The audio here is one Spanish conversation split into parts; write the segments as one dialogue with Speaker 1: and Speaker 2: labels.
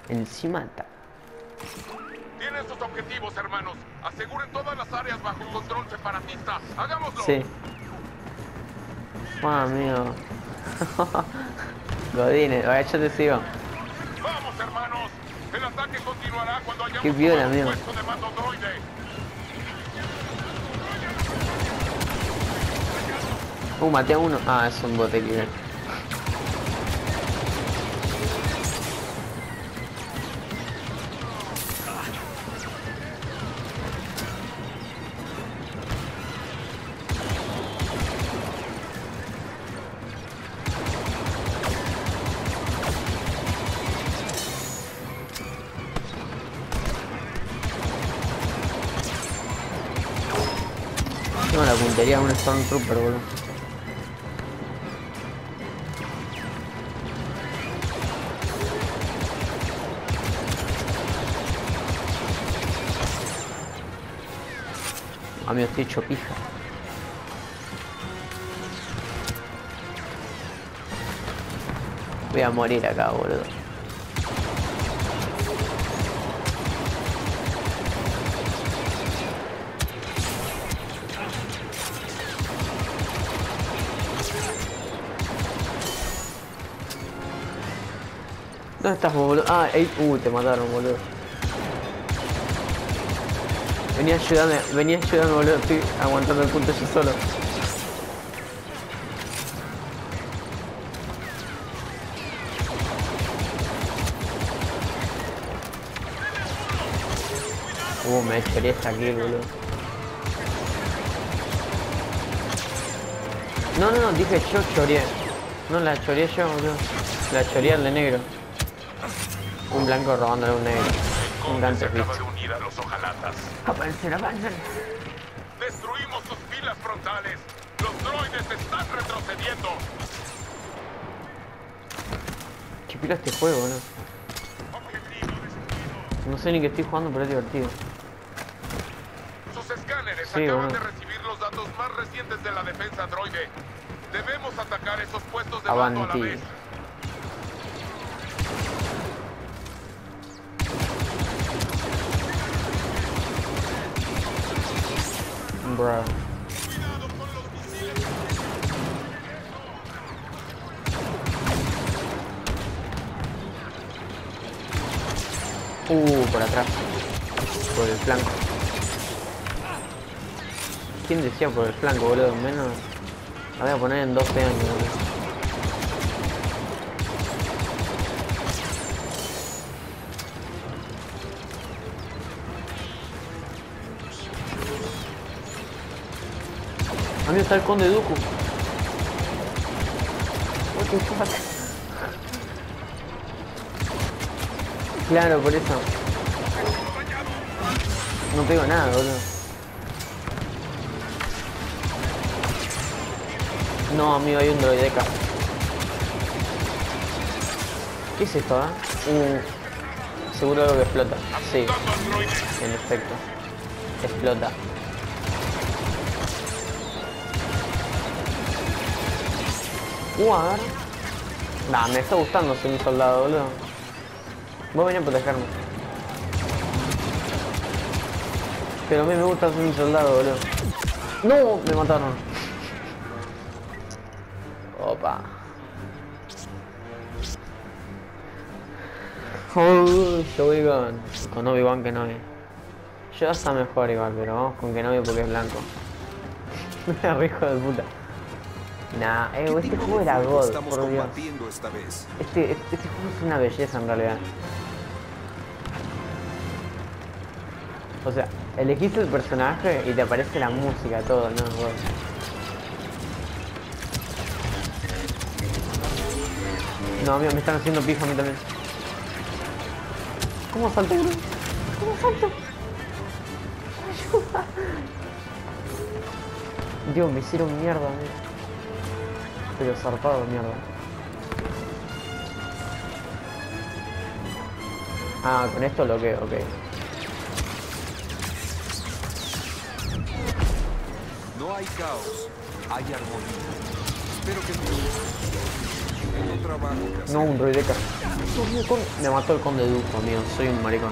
Speaker 1: Encima está.
Speaker 2: Tienen sus objetivos, hermanos. Aseguren todas las áreas bajo control separatista. ¡Hagámoslo!
Speaker 1: Sí. Amigo. Godines, vaya, yo te sigo.
Speaker 2: ¡Vamos, hermanos! El ataque continuará cuando hayamos
Speaker 1: Qué viola,
Speaker 2: tomado
Speaker 1: amigo.
Speaker 2: un puesto de mando droide.
Speaker 1: Maté a uno. Ah, es un bote que... Tengo la puntería de un Stormtrooper, boludo. Amigo, estoy hecho pija. Voy a morir acá, boludo. ¿Dónde estás, boludo? Ah, te mataron, boludo. Venía a ayudarme, boludo. Estoy aguantando el punto yo solo. Me choré esta aquí, boludo. No, dije yo choreé. No, la choreé yo, boludo. La choreé al de negro. Un blanco robándole a un negro. Un gran
Speaker 2: Se acaba
Speaker 1: servicio.
Speaker 2: de unir a los hojalatas.
Speaker 1: Avancen.
Speaker 2: Destruimos sus filas frontales. Los droides están retrocediendo.
Speaker 1: Qué pila este juego, boludo. No sé ni qué estoy jugando, pero es divertido.
Speaker 2: Sus escáneres
Speaker 1: Sí,
Speaker 2: acaban
Speaker 1: bueno.
Speaker 2: de recibir los datos más recientes de la defensa droide. Debemos atacar esos puestos de
Speaker 1: Avanti.
Speaker 2: mando a la vez.
Speaker 1: Bro. Por atrás. Por el flanco. ¿Quién decía por el flanco, boludo? Menos... La voy a poner en 12 años, boludo. Amigo, está el conde Dooku. What the fuck. Claro, por eso. No pego nada, boludo. No, amigo, hay un droideca. ¿Qué es esto, seguro algo que explota. Sí, en efecto. Explota. A ver. Nah, me está gustando ser un soldado, boludo. Vos venís a protegerme. Pero a mí me gusta ser un soldado, boludo. ¡No! Me mataron. Opa. Yo voy con Obi-Wan Kenobi. Yo está mejor igual, pero vamos con Kenobi porque es blanco. Mira, hijo de puta. Nah, este juego era God, por Dios.
Speaker 3: Esta vez?
Speaker 1: Este juego es una belleza en realidad. O sea, elegís el personaje y te aparece la música, todo, ¿no? God. No, amigo, me están haciendo pija a mí también. ¿Cómo salto, bro? ¿Cómo salto? ¡Ayuda! Dios, me hicieron mierda, amigo. Pero zarpado, mierda. Ah, con esto lo que, ok.
Speaker 3: No hay caos, hay armonía. Espero que Tengo trabajo que hacer.
Speaker 1: No, un rey de casa. Me mató el conde Duco, amigo. Soy un maricón.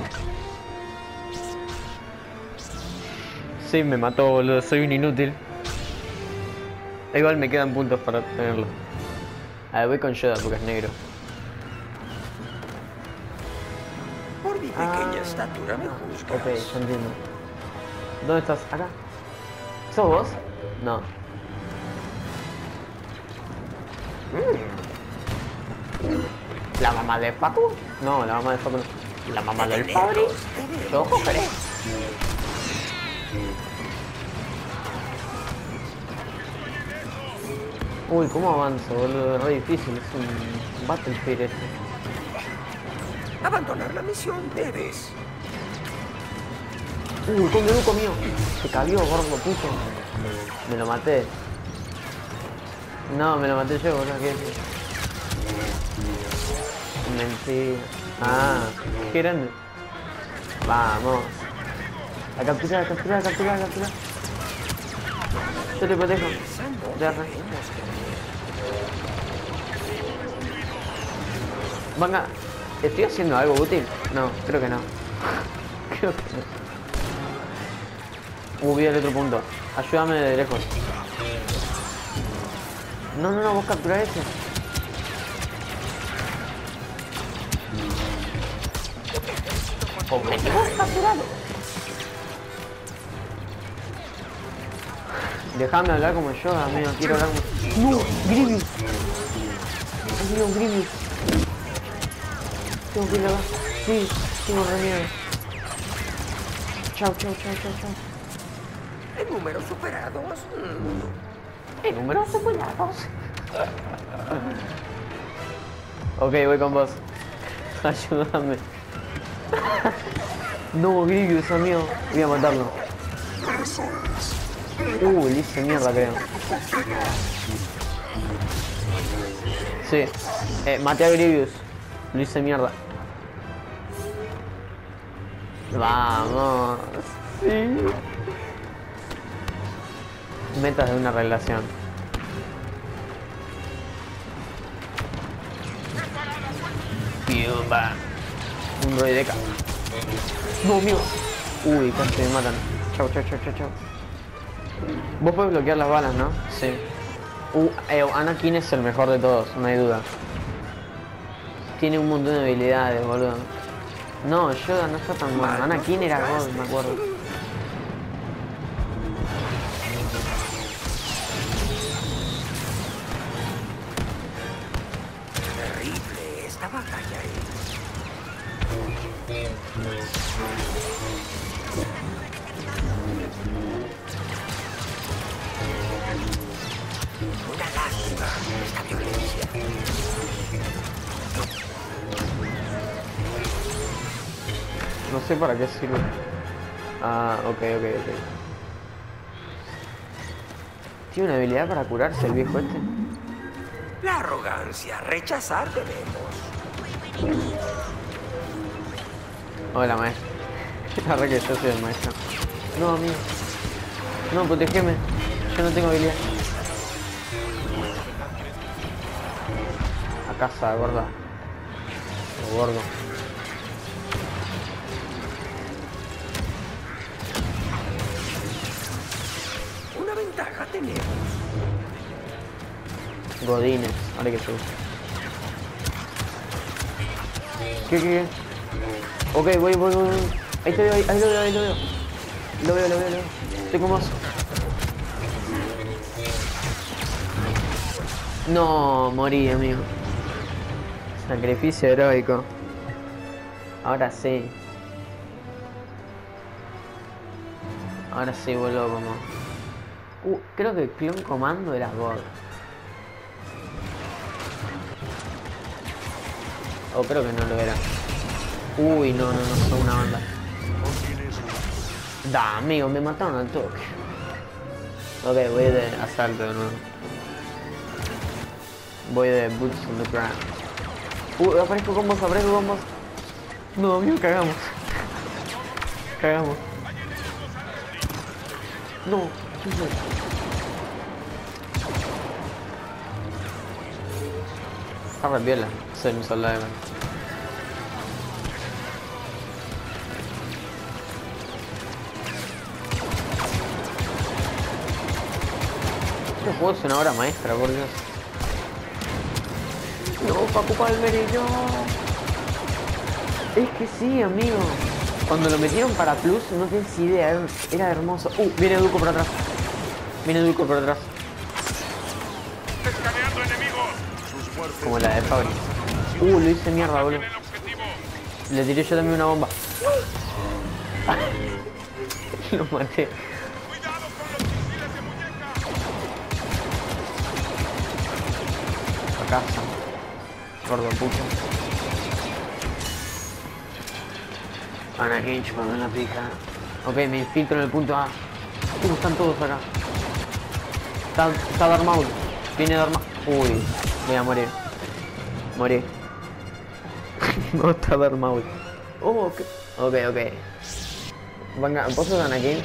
Speaker 1: Sí, me mató, boludo. Soy un inútil. Igual me quedan puntos para tenerlo. A ver, voy con Yoda porque es negro.
Speaker 4: Por mi pequeña estatura me juzgas.
Speaker 1: Ok, ya entiendo. ¿Dónde estás? ¿Acá? ¿Sos vos? No. ¿La mamá de Facu? No, la mamá de Facu no. ¿La mamá del Fabri? ¿Yo cogeré? Uy, ¿cómo avanzo, boludo? Es re difícil, es un Battlefield este.
Speaker 4: Abandonar la misión debes.
Speaker 1: Uy, conde Duco mío. Se cabió, gordo puto. Me lo maté. No, me lo maté yo, boludo. ¿Qué es? Mentira. Ah, qué grande. Vamos. A capturar, a capturar, a capturar, a capturar. Yo te protejo. Ya, re. Venga, ¿estoy haciendo algo útil? No, creo que no. Creo que no. Vi el otro punto. Ayúdame de lejos. No, no, no, vos capturá ese. Objetivo capturado. Déjame hablar como yo, amigo. Quiero hablar como... ¡No! ¡Grievous! ¡Amigo, Grievous! Tengo que ir acá. Sí, tengo re miedo. Chao, chao, chao, chao, chao.
Speaker 4: ¿En números superados?
Speaker 1: ¿En números superados? Ok, voy con vos. Ayúdame. No, Grievous, amigo. Voy a matarlo. Le hice mierda, creo. Sí. Maté a Grievous. Lo hice mierda. Vamos. Sí. Metas de una relación. Piumba. Un droideca. No, mío. Uy, casi me matan. Chau, chau, chau, chau, chau. Vos podés bloquear las balas, ¿no? Sí. Anakin es el mejor de todos, no hay duda. Tiene un montón de habilidades, boludo. No, Yoda no está tan bueno. Anakin era God, me acuerdo.
Speaker 4: Terrible esta batalla. Una lástima esta violencia.
Speaker 1: No sé para qué sirve. Ah, ok. ¿Tiene una habilidad para curarse el viejo este?
Speaker 4: La arrogancia, rechazar debemos.
Speaker 1: Hola, maestro. La verdad que yo soy el maestro. No, amigo. No, protegeme. Yo no tengo habilidad. A casa, gorda. O gordo.
Speaker 4: Una ventaja tenemos.
Speaker 1: Godines. Ahora que se usa. ¿Qué? Ok, voy. Ahí te veo, ahí lo veo. Lo veo. Estoy con vos. No, morí, amigo. Sacrificio heroico. Ahora sí. Ahora sí vuelvo como... creo que el clon comando era God. O creo que no lo era. Uy, no, son una banda. Da, amigo, me mataron al toque. Ok, voy de asalto de nuevo. Voy de boots on the ground. Aparezco con vos. No, amigo, cagamos. No, ¿qué es eso? Está re piola, soy un soldado de guerra. Este juego es una obra maestra, por Dios. No, Paco Palmeri, no. Es que sí, amigo. Cuando lo metieron para Plus, no tienes idea, era hermoso. Viene Duco por atrás. Viene Duco por atrás.
Speaker 2: Escaneando enemigos.
Speaker 1: Como la de Fabri. Lo hice mierda, boludo.
Speaker 2: El objetivo.
Speaker 1: Le tiré yo también una bomba. Lo maté.
Speaker 2: Cuidado con los misiles de muñeca.
Speaker 1: A casa. Gordo puto. Anakin chupando la pija. Ok, me infiltro en el punto A. Están todos acá. Está Darth Maul. Viene Darth Maul. Uy, voy a morir. Morí. No está Darth Maul. Ok. Venga, ¿vos sos Anakin?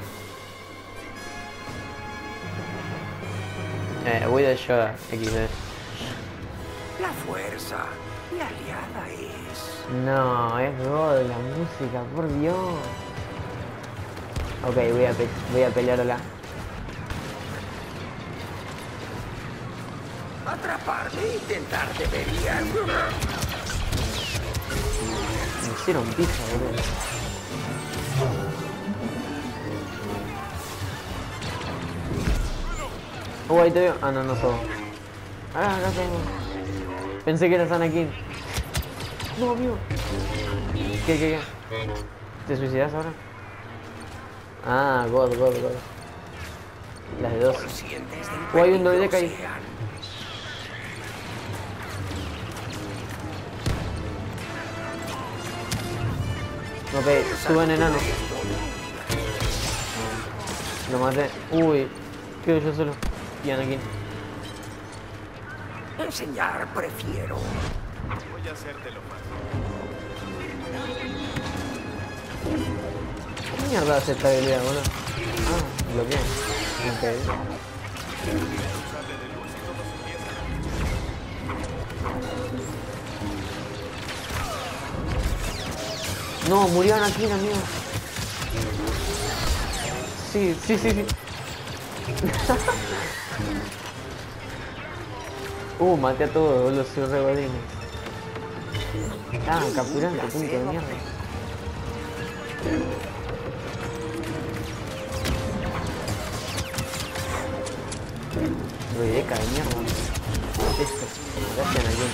Speaker 1: Voy de Yoda, XD.
Speaker 4: La fuerza, mi aliada es.
Speaker 1: No, es God la música, por Dios. Ok, voy a pelearla.
Speaker 4: Atraparme e intentar debería.
Speaker 1: Me hicieron pizza, boludo. Ahí te veo. No, no sos. Acá tengo. Pensé que eras Anakin. No, amigo. ¿Qué? ¿Te suicidas ahora? God. Las de 2. Hay un doble ahí. Ok, suben enano. Lo maté. Quedo yo solo. Y Anakin.
Speaker 4: Enseñar prefiero.
Speaker 2: Voy a hacértelo fácil.
Speaker 1: ¿Qué mierda hace esta habilidad, boludo? Bloquea. Increíble. No, murió Anakin, amigo. Sí. Maté a todos, boludo, soy re godín. Capturante, punto de mierda. Ruideca de mierda. Esto, gracias Anakin.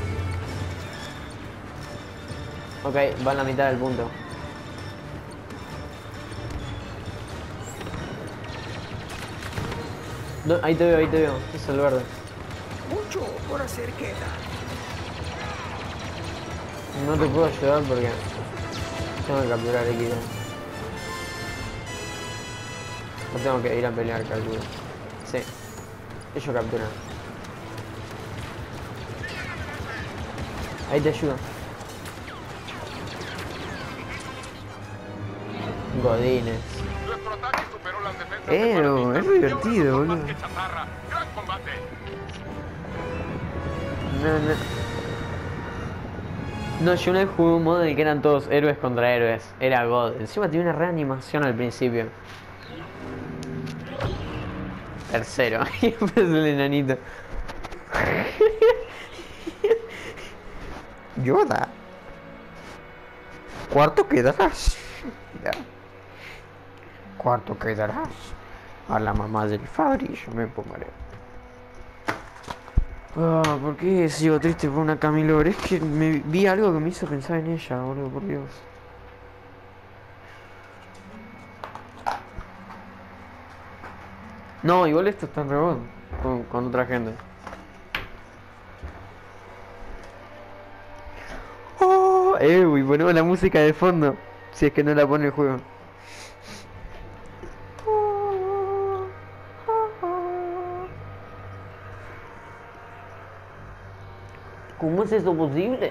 Speaker 1: Ok, va a la mitad del punto. Ahí te veo. Es el verde.
Speaker 4: Mucho por hacer queda.
Speaker 1: No te puedo ayudar porque tengo que capturar XD. No tengo que ir a pelear, calculo. Sí. Ellos capturan. Ahí te ayudo. Godines.
Speaker 2: Nuestro ataque superó las defensas.
Speaker 1: Es divertido, boludo.
Speaker 2: Gran combate.
Speaker 1: No, yo una vez jugué un modo en el que eran todos héroes contra héroes. Era God. Encima tenía una reanimación al principio. Tercero. Y empezó el enanito. Yoda. Cuarto quedarás. Cuarto quedarás. A la mamá del Fabri yo me pongaré. ¿Por qué sigo triste por una Camilo? Es que me vi algo que me hizo pensar en ella, boludo, por Dios. No, igual esto está en rebot con otra gente. Uy, ponemos la música de fondo. Si es que no la pone el juego. ¿Cómo es eso posible?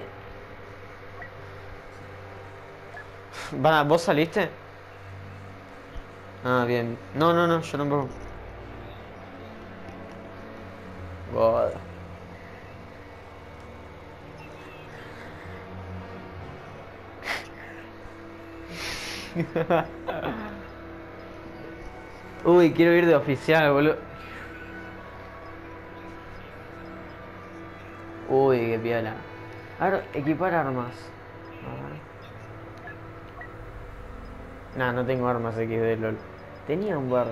Speaker 1: ¿Vos saliste? Bien. No, yo tampoco. God. Uy, quiero ir de oficial, boludo. Uy, qué piola. A ver, equipar armas. A ver. Nah, no tengo armas XD, lol. Tenía un bar.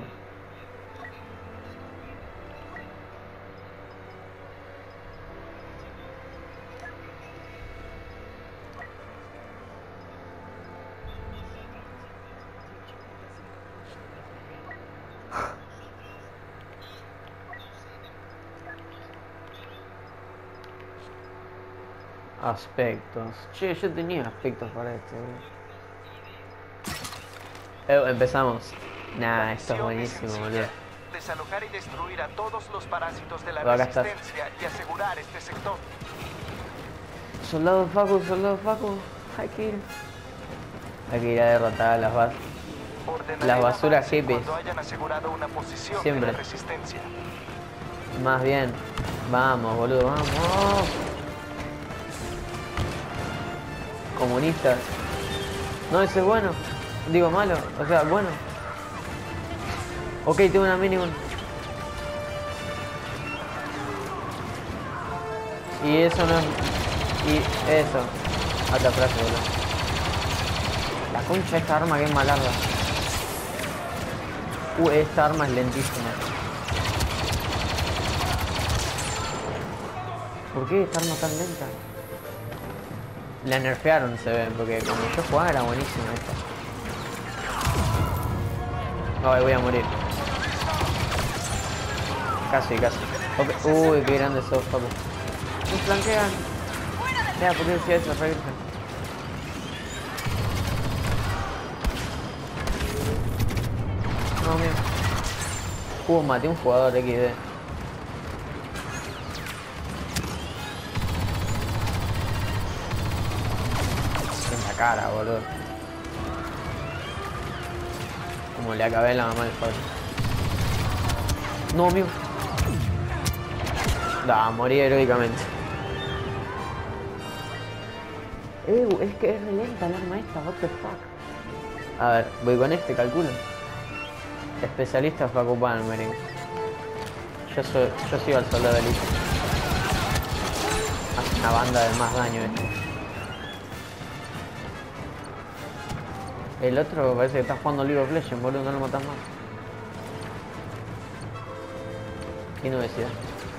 Speaker 1: Aspectos. Che, yo tenía aspectos para este, boludo. Empezamos. Nah, esto es buenísimo, boludo.
Speaker 3: Desalojar y destruir a todos los parásitos de la
Speaker 1: Acá estás.
Speaker 3: resistencia y asegurar este sector.
Speaker 1: Soldado Facu, hay que ir. Hay que ir a derrotar a
Speaker 3: Ordenaré
Speaker 1: las
Speaker 3: el
Speaker 1: basuras
Speaker 3: avance
Speaker 1: hippies.
Speaker 3: cuando hayan asegurado una posición
Speaker 1: Siempre.
Speaker 3: de la resistencia.
Speaker 1: Más bien. Vamos, boludo, vamos. Comunistas. No, ese es bueno. Digo malo, o sea, bueno. Ok, tengo una minigun. Y eso no es... Y eso. Otra frase, boludo. La concha de esta arma que es más larga. Esta arma es lentísima. ¿Por qué esta arma tan lenta? La nerfearon, se ve, porque cuando yo jugaba era buenísima esta. Ay, voy a morir. Casi. Okay. Uy, qué grande sos, papu. Nos flanquean. Mira, ¿por qué decía eso? Regresa. No, mío. Maté a un jugador XD. En la cara, boludo. Como le acabé la mamá del padre. No, amigo. Da, morí heroicamente. Es que es re lenta el arma esta, what the fuck. A ver, voy con este, calculo. Especialista Facu Palmering. Yo sigo al soldado elite. Hace una banda de más daño este. El otro parece que está jugando League of Legends, boludo, no lo matas más. Qué novedad.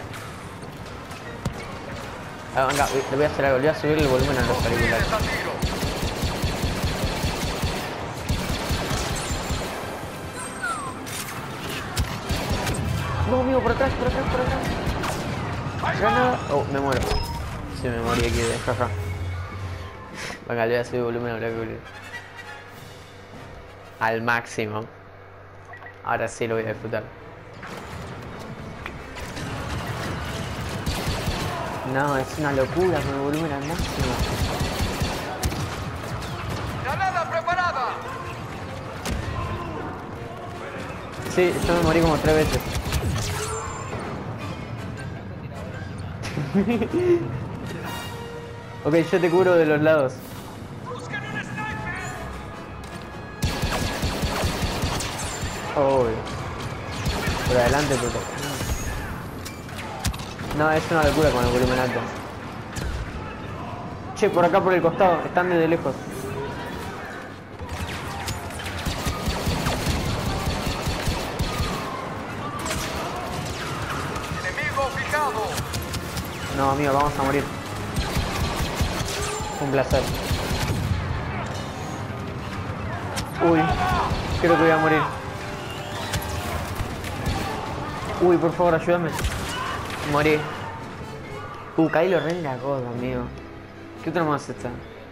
Speaker 1: Venga, le voy a hacer algo, le voy a subir el volumen a los auriculares. No, amigo, por atrás. Granada. Oh, me muero. Sí, me morí aquí de jaja. Venga, le voy a subir el volumen a los auriculares. Al máximo. Ahora sí lo voy a disfrutar. No, es una locura con el volumen al máximo.
Speaker 3: ¡Granada preparada!
Speaker 1: Sí, yo me morí como 3 veces. Ok, yo te cubro de los lados. Oh, por adelante, puto. No, es una locura con el volumen alto. Che, por acá por el costado, están desde lejos.
Speaker 3: ¡Enemigo fijado!
Speaker 1: No, amigo, vamos a morir. Un placer. Uy, creo que voy a morir. Uy, por favor, ayúdame. Morí. Kylo Ren la cosa, amigo. ¿Qué otro más está?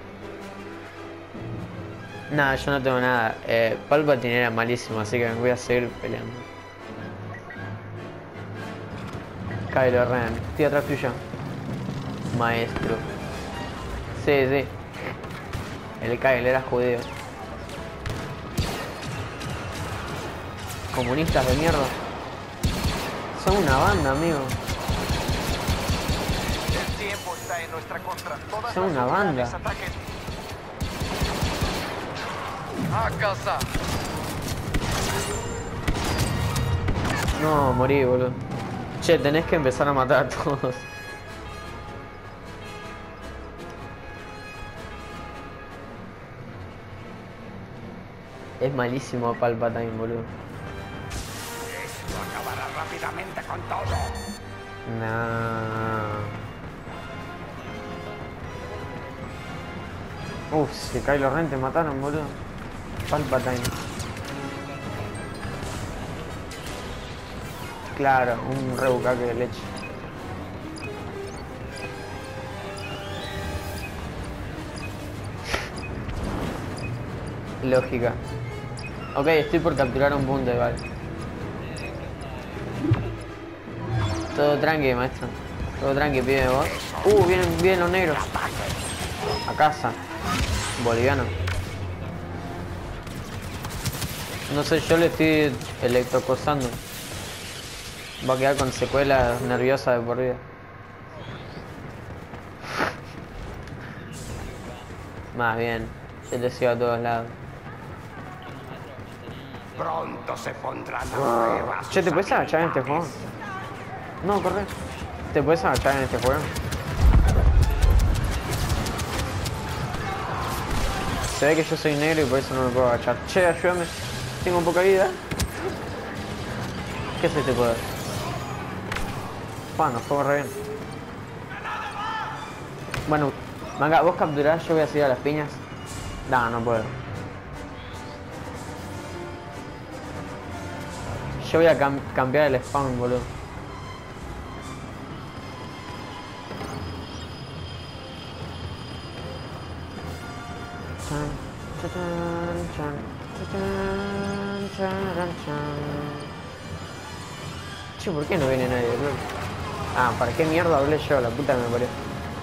Speaker 1: Nada, yo no tengo nada. Palpatine era malísimo, así que me voy a seguir peleando. Kylo Ren, estoy atrás tuyo. Maestro. Sí. El Kylo era judío. Comunistas de mierda. Son una banda, amigo.
Speaker 3: El tiempo está en nuestra contra. Todas
Speaker 1: Son
Speaker 3: las
Speaker 1: una banda.
Speaker 3: unidades ataquen. A casa.
Speaker 1: No, morí, boludo. Che, tenés que empezar a matar a todos. Es malísimo Palpatine, boludo.
Speaker 4: Esto acabará rápidamente con todo.
Speaker 1: Nah. Uf, si Kylo Ren te mataron, boludo. Palpatine. Claro, un rebucaque de leche. Lógica. Ok, estoy por capturar un punto igual. Todo tranqui, maestro. Todo tranqui, pibe, vos. Vienen los negros. A casa. Boliviano. No sé, yo le estoy electrocosando. Va a quedar con secuelas nerviosas de por vida. Más bien, se te sigo a todos lados.
Speaker 4: Pronto se pondrán a prueba.
Speaker 1: Che, ¿te puedes agachar en este juego? No, corre. ¿Te puedes agachar en este juego? Se ve que yo soy negro y por eso no me puedo agachar. Che, ayúdame. Tengo poca vida. ¿Qué es este poder? Nos fue re bien. Bueno, venga, vos capturás, yo voy a seguir a las piñas. No puedo. Yo voy a cambiar el spawn, boludo. Che, ¿por qué no viene nadie, boludo? Ah, ¿para qué mierda hablé yo? La puta que me parió.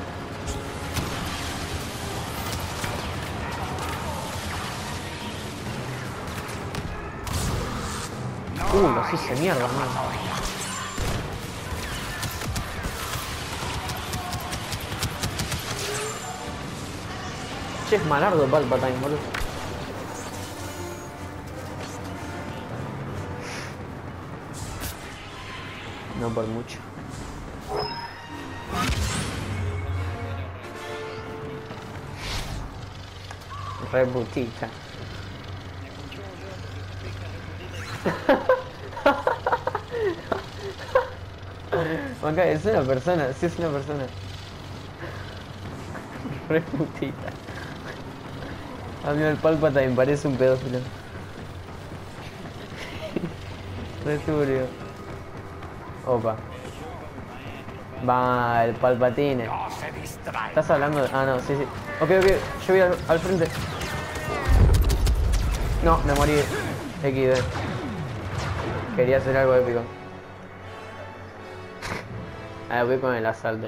Speaker 1: Los hice mierda, man. Che, es malardo Palpatine, boludo. No por mucho. Re putita. Acá es una persona, sí es una persona. Re putita. A mí el Palpatine parece un pedófilo. Re turbio. Opa. Va, el Palpatine.
Speaker 4: No se distrae.
Speaker 1: ¿Estás hablando de...? Ah, no, sí. Ok, yo voy al frente. No, me morí. XD. Quería hacer algo épico. Ah, voy con el asalto.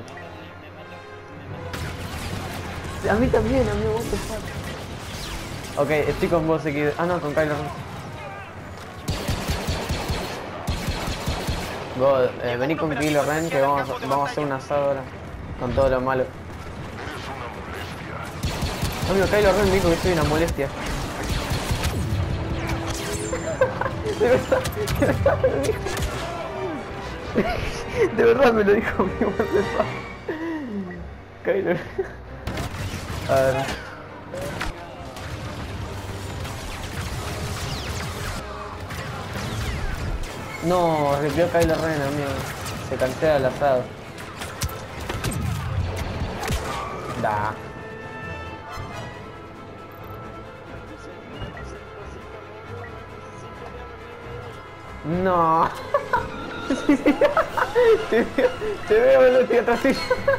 Speaker 1: A mí también, amigo, what the fuck. Ok, estoy con vos, XD. Ah, no, con Kylo Ren. Vos, vení con Kylo Ren que vamos a hacer un asado ahora. Con todo lo malo. Amigo, Kylo Ren me dijo que soy una molestia. De verdad me lo dijo mi what the fuck. Kylo Ren. A ver. No, repió Kylo Ren, amigo. Se cancela el asado. Da. No. Te veo, boludo, estoy atrás tuyo.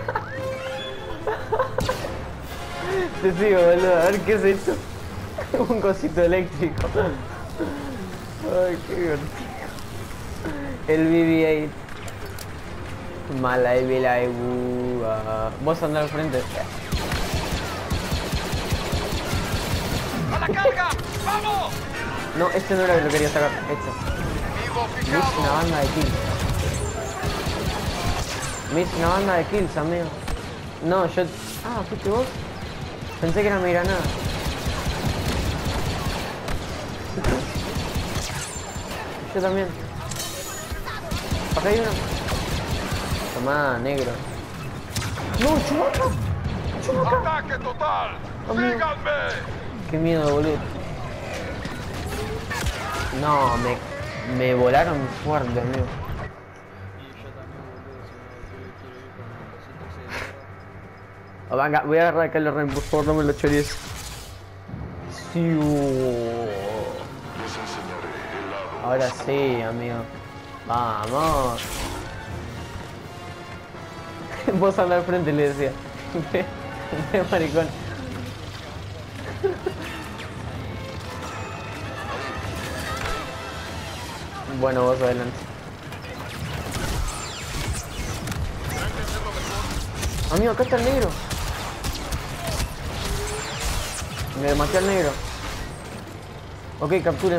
Speaker 1: Te sigo, boludo, a ver qué es esto. Un cosito eléctrico. Ay, qué divertido. El BB-8. Mala y la vos andar al frente.
Speaker 3: ¡A la carga! ¡Vamos!
Speaker 1: No, este no era el que lo quería sacar. Este.
Speaker 3: Enemigo
Speaker 1: Me hice
Speaker 3: fijado.
Speaker 1: una banda de kills. Me hice una banda de kills, amigo. No, yo... Ah, ¿fuiste vos? Pensé que era mi granada. Yo también. Acá hay uno. Tomá, negro. No, Chewbacca.
Speaker 2: ¡Ataque total!
Speaker 1: Amigo.
Speaker 2: ¡Síganme!
Speaker 1: Qué miedo, boludo. No, me volaron fuerte, amigo. Oh, venga, voy a agarrar a Kylo Ren, por favor, no me lo chorees. Sí. Ahora sí, amigo. Vamos. Vos anda al frente, le decía. Maricón. Bueno, vos adelante. Amigo, acá está el negro. Me maté al negro. Ok, capturen.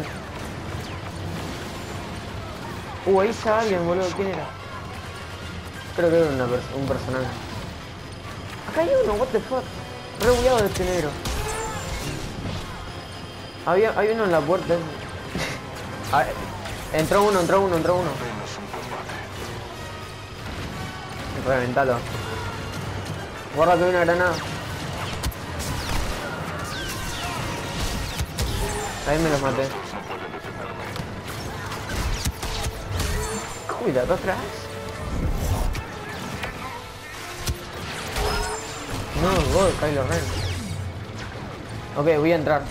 Speaker 1: Ahí está alguien, boludo. ¿Quién era? Creo que era un personaje. Acá hay uno, what the fuck. Re bugueado de este negro. Hay uno en la puerta. Ah, entró uno. Reventalo. Guarda que hay una granada. Ahí me los maté. Cuidado atrás. No, gol, Kylo Ren. Ok, voy a entrar.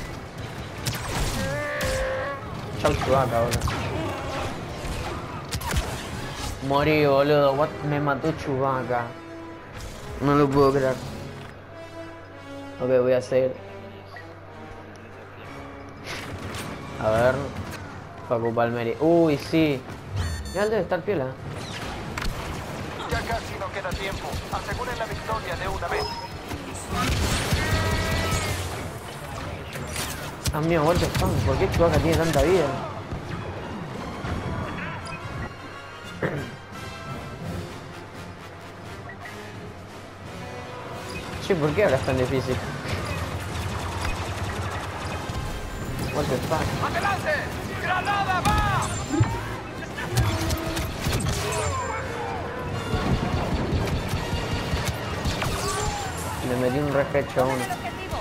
Speaker 1: Chau, Chewbacca, boludo. Morí, boludo. What? Me mató Chewbacca. No lo puedo creer. Ok, voy a hacer. A ver. Facu Palmeri. Uy, sí. Ya debe estar piola.
Speaker 3: Ya casi no queda tiempo. Aseguren la victoria de una vez.
Speaker 1: Amigo, what the fuck, ¿por qué Chewbacca tiene tanta vida? Che, ¿por qué ahora es tan difícil? What the fuck?
Speaker 3: ¡Adelante! ¡Granada va!
Speaker 1: Le metí un rejecho a uno.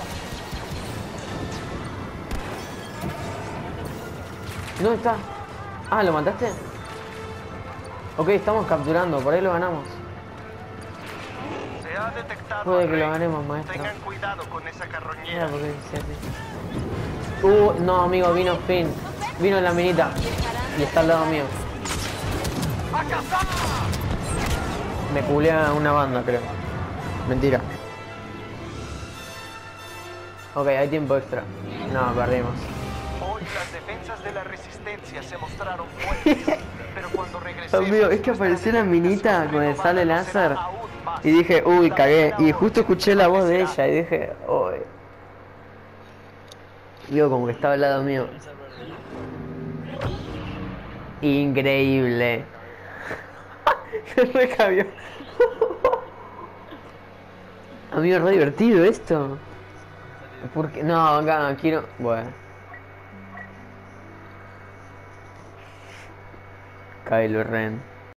Speaker 1: ¿Dónde está? Ah, ¿lo mataste? Ok, estamos capturando, por ahí lo ganamos.
Speaker 3: Se ha detectado.
Speaker 1: Puede
Speaker 3: al
Speaker 1: que lo
Speaker 3: rey.
Speaker 1: ganemos, maestro.
Speaker 3: Tengan cuidado con esa
Speaker 1: Mira,
Speaker 3: carroñera.
Speaker 1: porque dice así. No, amigo, vino Finn. Vino en la minita. Y está al lado mío.
Speaker 3: ¡A cazar!
Speaker 1: Me culea una banda, creo. Mentira. Ok, hay tiempo extra. No, perdimos.
Speaker 3: Hoy las defensas de la resistencia se mostraron fuertes, pero cuando regresemos...
Speaker 1: Amigo, es que apareció la minita con el sable láser. Y dije, uy, cagué. Y justo escuché la voz de ella y dije, uy. Digo, como que estaba al lado mío. Increíble. Se recabió. Amigo, es re divertido esto. Porque no, acá quiero. Bueno. Kylo Ren.